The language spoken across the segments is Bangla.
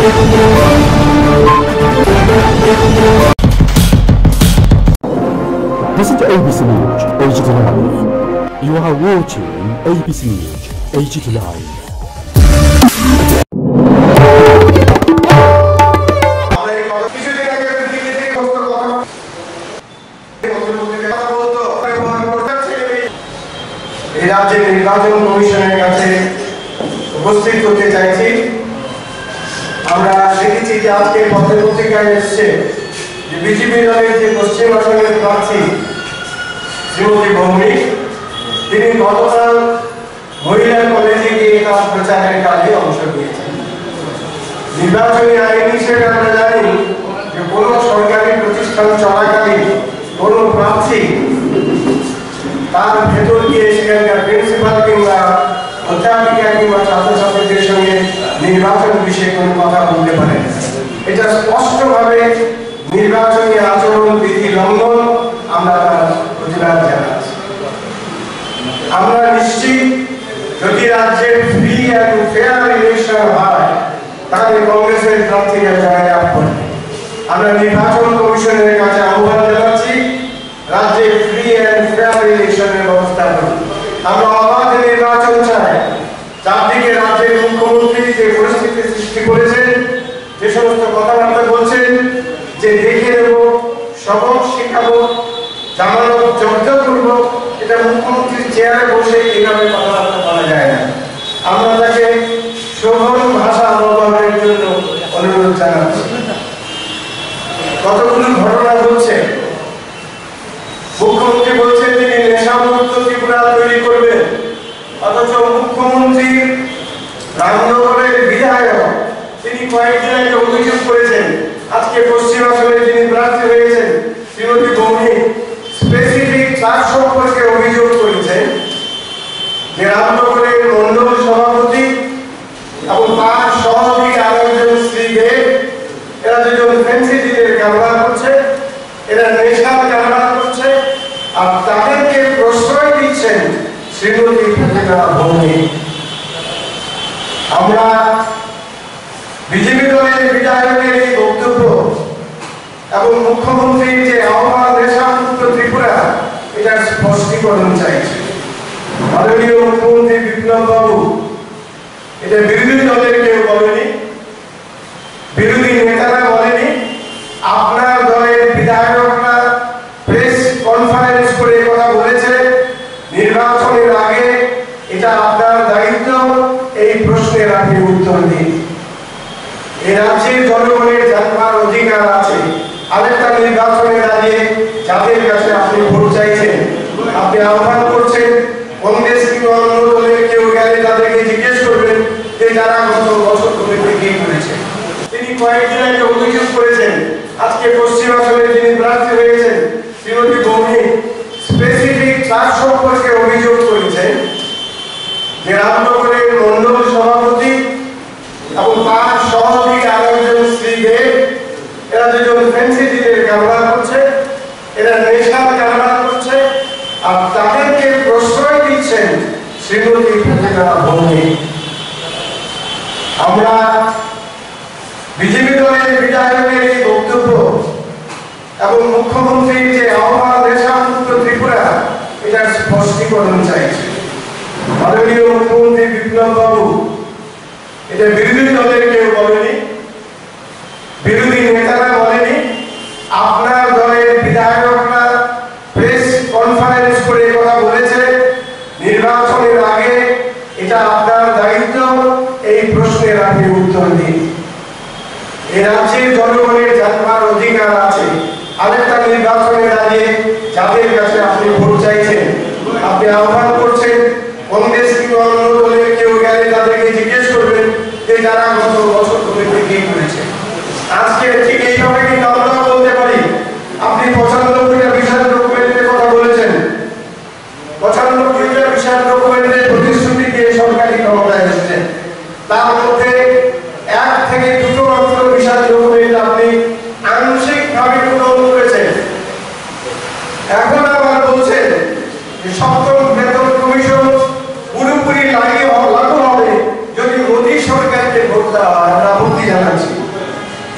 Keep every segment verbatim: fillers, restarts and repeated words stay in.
Listen to A B C News, A G T Live. You are watching A B C News, A G T Live. রাজ্যের নির্বাচন কমিশনের কাছে উপস্থিত করতে চাইছি। আমরা দেখেছি যে আজকে পত্রপত্রিকায় এসছে যে বিজেপি দলের যে পশ্চিম আসনের প্রার্থী শ্রীমতী ভৌমিক, তিনি গতকাল মহিলা কলেজে গিয়ে তার প্রচারের কাজে অংশ নিয়েছেন। নির্বাচনী আইন হিসেবে আমরা জানি যে কোনো সরকারি প্রতিষ্ঠান চলাকালীন কোনো প্রার্থী তার ভেতর গিয়ে সেখানকার প্রিন্সিপাল কিংবা অধ্যাপিকা কিংবা ছাত্রছাত্রীদের সঙ্গে নির্বাচন বিষয়ে কোনো কথা বলতে পারে। এটা স্পষ্টভাবে নির্বাচনী আচরণ বিধি লঙ্ঘন, আমরা তার প্রতিবাদ জানাচ্ছি। আমরা নিশ্চিত যদি রাজ্যে ফ্রি অ্যান্ড ফেয়ার ইলেকশন হয় তাহলে কংগ্রেসের প্রার্থীরা জয়লাভ করবে। আমরা নির্বাচন কমিশনের কাছে আহ্বান জানাচ্ছি রাজ্যে ফ্রি অ্যান্ড ফেয়ার ইলেকশনের ব্যবস্থা করুন। আমরা অবাধ নির্বাচন চাই। চারদিকে রাজ্যের মুখ্যমন্ত্রী যে পরিস্থিতি সৃষ্টি করেছেন, যে সমস্ত কথাবার্তা বলছেন যে দেখে নেব, সবক শেখাবো, জামানত জব্দ করবো, এটা মুখ্যমন্ত্রীর চেয়ারে বসে এইভাবে কথাবার্তা বলা যায় না। আমরা তাকে শোভন ভাষা ব্যবহারের জন্য অনুরোধ জানাচ্ছি। কতগুলো ঘটনা বলছে, মুখ্যমন্ত্রী বলছেন তিনি নেশামুক্ত ত্রিপুরা তৈরি করবেন, অথচ মুখ্যমন্ত্রী রামনগরের বিধায়ক তিনি কয়েকদিন আগে অভিযোগ করেছেন আজকে পশ্চিম আসনে যিনি প্রার্থী হয়েছেন শ্রীমতী ভৌমিক স্পেসিফিক তার সম্পর্কে অভিযোগ করেছেন যে রামনগরের মন্ডল সভাপতি এবং তার সহযোগী আরেকজন শ্রী দেব, এরা দুজন ফ্যান্সি ডিলের কারবার করছে, এরা নেশার কারবার করছে, আর তাদেরকে প্রশ্রয় দিচ্ছেন শ্রীমতী ভৌমিক। আমরা বিজেপি দলের বিধায়কের এই বক্তব্য এবং মুখ্যমন্ত্রীর যে আহ্বান নেশামুক্ত ত্রিপুরা, এটার স্পষ্টীকরণ চাইছি। মাননীয় মুখ্যমন্ত্রী বিপ্লব বাবু এটা বিরোধী দলের কেউ বলেনি, বিরোধী নেতারা বলেনি, আপনার দলের বিধায়করা প্রেস কনফারেন্স করে কথা বলেছে নির্বাচনের আগে। এটা আপনার দায়িত্ব, এই প্রশ্নের আপনি উত্তর দিন। এই রাজ্যের জনগণের জানবার অধিকার আছে। আরেকটা নির্বাচনে দাঁড়িয়ে যাদের কাছে আপনি ভোট চাইছেন, আপনি আহ্বান করছেন কংগ্রেস কিংবা অন্য দলের কেউ গেলে তাদেরকে জিজ্ঞেস করবেন যে যারা গত বছর ধরে কি করেছে। তিনি কয়েকদিন আগে অভিযোগ করেছেন আজকে পশ্চিম আসনে যিনি প্রার্থী হয়েছেন শ্রীমতী ভৌমিক স্পেসিফিক তার সম্পর্কে অভিযোগ করেছেন যে রামনগরের মন্ডল সভাপতি এবং তার সহযোগী আরেকজন শ্রী দেব, এরা দুজন ফ্যান্সি ডিলের কারবার করছে, এরা নেশার কারবার করছে, আর তাদেরকে প্রশ্রয় দিচ্ছেন শ্রীমতী ভৌমিক। আমরা বিজেপি দলের বিধায়কের এই বক্তব্য এবং মুখ্যমন্ত্রীর যে আহ্বান নেশামুক্ত ত্রিপুরা, এটার স্পষ্টীকরণ চাইছি। মাননীয় মুখ্যমন্ত্রী বিপ্লব বাবু এটা বিরোধী দলের কেউ বলেনি, বিরোধী নেতারা বলেনি, আপনার দলের বিধায়করা প্রেস কনফারেন্স করে কথা বলেছে নির্বাচনের আগে। এটা আপনার দায়িত্ব, এই প্রশ্নের আপনি উত্তর দিন। এই রাজ্যের জনগণের জানবার অধিকার আছে। আরেকটা নির্বাচনে দাঁড়িয়ে যাদের কাছে আপনি ভোট চাইছেন, আপনি আহ্বান করছেন কংগ্রেস কিংবা অন্য দলের কেউ গেলে তাদেরকে জিজ্ঞেস করবেন যে যারা গত বছর ধরে কি করেছে। আজকে ঠিক এইভাবে কিন্তু আমরা বলতে পারি আপনি পঁচানব্বইটা বিশাল ডকুমেন্টের কথা বলেছেন, পঁচানব্বইটা বিশাল ডকুমেন্টের প্রতিশ্রুতি দিয়ে সরকারি ক্ষমতায় এসেছেন, তার মধ্যে এক থেকে দুটো মাত্র বিশাল ডকুমেন্ট আপনি আংশিক ভাবে পূরণ করেছেন। এখন আবার বলছেন যে সপ্তম বেতন কমিশন পুরোপুরি লাগু হবে যদি মোদী সরকারকে ভোট দেওয়া হয়। আমরা আপত্তি জানাচ্ছি।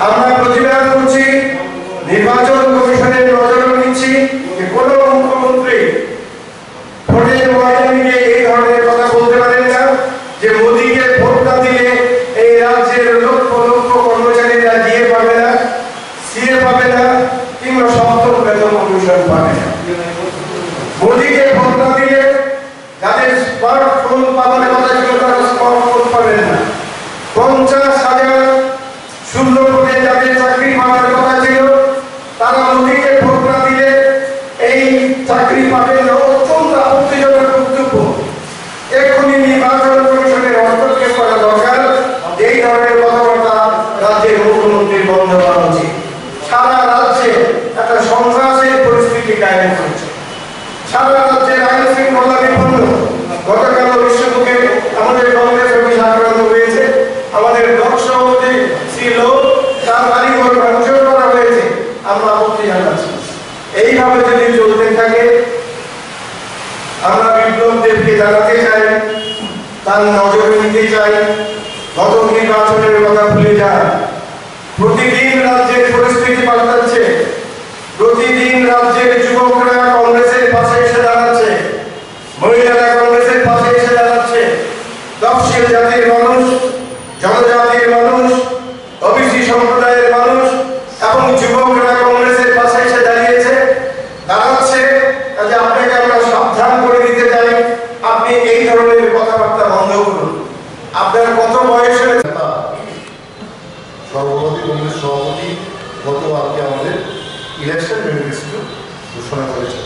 আমরা প্রতিবাদ করছি, নির্বাচন কমিশনের নজরে নিচ্ছি যে কোন মুখ্যমন্ত্রী ভোটের ময়দানে গিয়ে এই ধরনের কথা বলতে পারেন না যে মোদীকে ভোট না দিলে এই রাজ্যের লক্ষ লক্ষ কর্মচারীরা ডিএ পাবে না, সিএ পাবে না, কিংবা সপ্তম বেতন কমিশন পাবে না। মোদীকে ভোট না দিলে যাদের স্মার্টফোন পাওয়ার কথা ছিল তারা স্মার্টফোন পাবেন না। পঞ্চাশ হাজার শূন্য পদে যাদের চাকরি পাওয়ার কথা ছিল তারা মোদীকে ভোট না দিলে এই চাকরি পাবেন না। অত্যন্ত আপত্তিজনক বক্তব্য। এক্ষুনি নির্বাচন কমিশনের হস্তক্ষেপ করা দরকার। এই ধরনের কথাবার্তা রাজ্যের মুখ্যমন্ত্রী বন্ধ করা উচিত। সারা রাজ্যে একটা সন্ত্রাসের পরিস্থিতি কায়েম করেছে। সারা রাজ্যের আইন শৃঙ্খলা বিপন্ন। গতকাল বিশ্বমুখে আমাদের কংগ্রেস অফিস আক্রান্ত হয়েছে, আমাদের ব্লক সভাপতি ছিল, তার বাড়িঘর ভাঙচুর করা হয়েছে। আমরা আপত্তি জানাচ্ছি। এইভাবে যদি চলতে থাকে আমরা বিপ্লব দেবকে জানাতে চাই, তার নজরে নিতে চাই গত নির্বাচনের কথা ভুলে যান। প্রতিদিন রাজ্যের পরিস্থিতি পাল্টাচ্ছে, প্রতিদিন রাজ্যের যুবকরা কংগ্রেসের পাশে এসে দাঁড়াচ্ছে, মহিলারা কংগ্রেসের পাশে এসে দাঁড়াচ্ছে, তফসিল জাতির মানুষ, জনজাতির মানুষ, ওবিসি সম্প্রদায়ের মানুষ এবং যুবকরা কংগ্রেসের পাশে এসে দাঁড়িয়েছে দাঁড়াচ্ছে। কাজে আপনাকে আমরা সাবধান করে দিতে চাই, আপনি এই ধরনের কথাবার্তা বন্ধ করুন। আপনার কত বয়স হয়েছে? সর্বভারতীয় কংগ্রেস সভাপতি গত আজকে আমাদের ইলেকশন ম্যানিফেস্টো ঘোষণা করেছেন।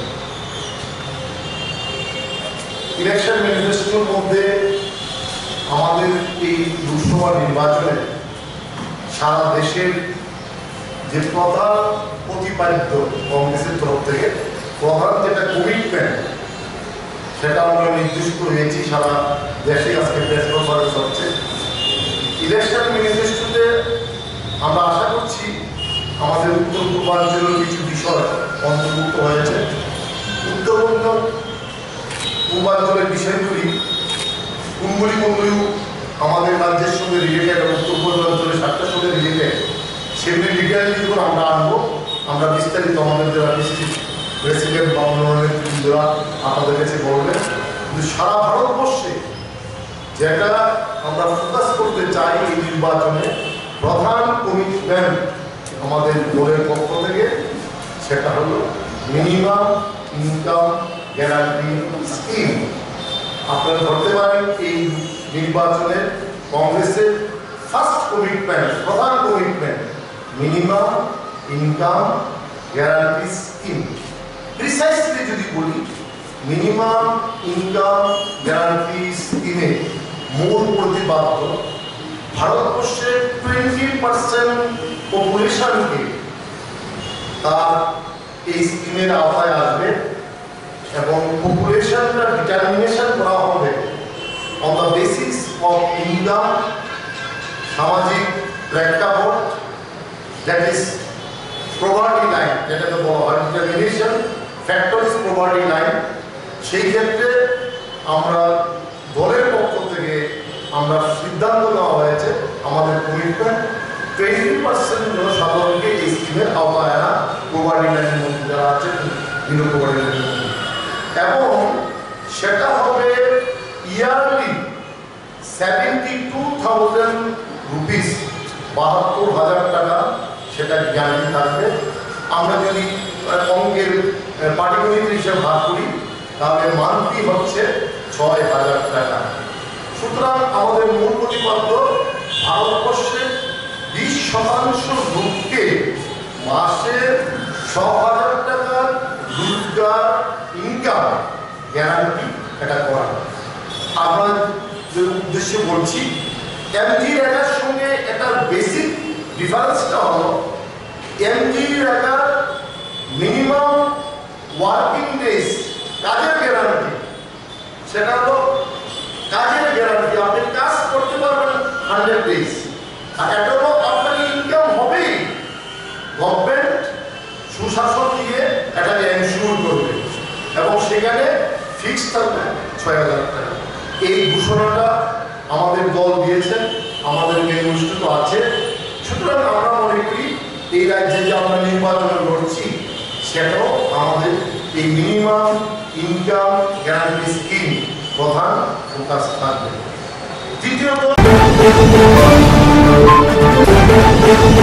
ইলেকশন ম্যানিফেস্টোর মধ্যে আমাদের এই লোকসভা নির্বাচনে সারা দেশের যে প্রধান প্রতিপাদিত কংগ্রেসের তরফ থেকে প্রধান যেটা কমিটমেন্ট সেটা আমরা নির্দিষ্ট হয়েছি। সারা দেশে আজকে প্রেস কনফারেন্স হচ্ছে। ইলেকশন ম্যানিফেস্টোতে আমরা আশা করছি আমাদের উত্তর পূর্বাঞ্চলের কিছু বিষয় অন্তর্ভুক্ত হয়েছে। উত্তর পূর্বাঞ্চলের বিষয়গুলি কোনগুলি কোনগুলি আমাদের রাজ্যের সঙ্গে রিলেটেড এবং উত্তর পূর্বাঞ্চলের স্বার্থের সঙ্গে রিলেটেড সেগুলি ডিটেইলস যখন আমরা আনবো, আমরা বিস্তারিত আমাদের যারা ডিস্ট্রিক্ট প্রেসিডেন্ট বা অন্যান্য নেতৃবৃন্দরা আপনাদের কাছে বলবেন। কিন্তু সারা ভারতবর্ষে যেটা আমরা ফোকাস করতে চাই এই নির্বাচনে প্রধান কমিটমেন্ট আমাদের দলের পক্ষ থেকে সেটা হলো মিনিমাম ইনকাম গ্যারান্টি স্কিম। আপনারা ধরতে পারেন এই নির্বাচনে কংগ্রেসের ফার্স্ট কমিটমেন্ট, প্রধান commitment minimum income guarantee scheme. Precisely যদি বলি, মিনিমাম ইনকাম গ্যারান্টি স্কিমে মূল প্রতিপাদ্য ভারতবর্ষের টোয়েন্টি পার্সেন্ট পপুলেশনকে তার এই স্কিমের আওতায় আসবে এবং পপুলেশনটা ডিটারমিনেশন করা হবে on the basis of income, সামাজিক প্রেক্ষাপট, দ্যাট ইজ প্রভার্টি লাইন, যেটাকে বলা হয় determination factor is poverty line. সেই ক্ষেত্রে আমরা দলের পক্ষ থেকে আমরা সিদ্ধান্ত নেওয়া হয়েছে আমাদের কমিটমেন্ট টোয়েন্টি পার্সেন্ট জনসাধারণকে এই স্কিমের আওতায় আনা, প্রভার্টি লাইনের মধ্যে যারা আছে বিলো প্রভার্টি লাইনের মধ্যে, এবং সেটা হবে yearly seventy two thousand rupees, বাহাত্তর হাজার টাকা সেটা গ্যারান্টি থাকবে। আমরা যদি অঙ্কের পাটিগণিত হিসেবে ভাগ করি তাহলে মান্থলি হচ্ছে ছয় হাজার টাকা। সুতরাং আমাদের মূল প্রতিপাদ্য ভারতবর্ষে বিশ শতাংশ লোককে মাসে ছ হাজার টাকার রোজগার ইনকাম গ্যারান্টি এটা করা। আমরা যে উদ্দেশ্যে বলছি এমজি রেগার সঙ্গে এটার বেসিক ডিফারেন্সটা হলো এমজি রেগার মিনিমাম ওয়ার্কিং ডেজ কাজের গ্যারান্টি, সেটা হলো কাজের গ্যারান্টি, আপনি কাজ করতে পারবেন হান্ড্রেড ডেজ, আর এটা হলো আপনার ইনকাম হবেই। গভর্নমেন্ট সুশাসন দিয়ে এটাকে এনশিওর করবে এবং সেখানে ফিক্সড থাকবে ছয় হাজার টাকা। এই ঘোষণাটা আমাদের দল দিয়েছেন, আমাদের ম্যানিফেস্টো আছে। সুতরাং আমরা মনে করি এই রাজ্যে যে আমরা নির্বাচন করছি সেটাও আমাদের এই মিনিমাম ইনকাম গ্যারান্টি স্কিম প্রধান ফোকাস থাকবে। দ্বিতীয়ত